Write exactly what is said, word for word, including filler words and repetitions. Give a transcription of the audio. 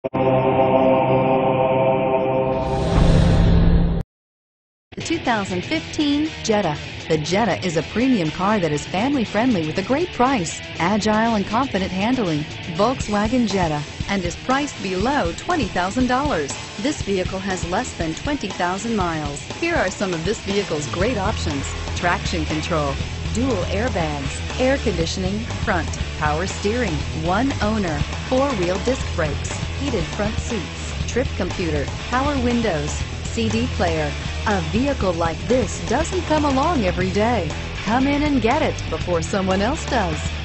The two thousand fifteen Jetta. The Jetta is a premium car that is family-friendly with a great price, agile and confident handling. Volkswagen Jetta, and is priced below twenty thousand dollars. This vehicle has less than twenty thousand miles. Here are some of this vehicle's great options: traction control, dual airbags, air conditioning, front, power steering, one owner, four-wheel disc brakes, heated front seats, trip computer, power windows, C D player. A vehicle like this doesn't come along every day. Come in and get it before someone else does.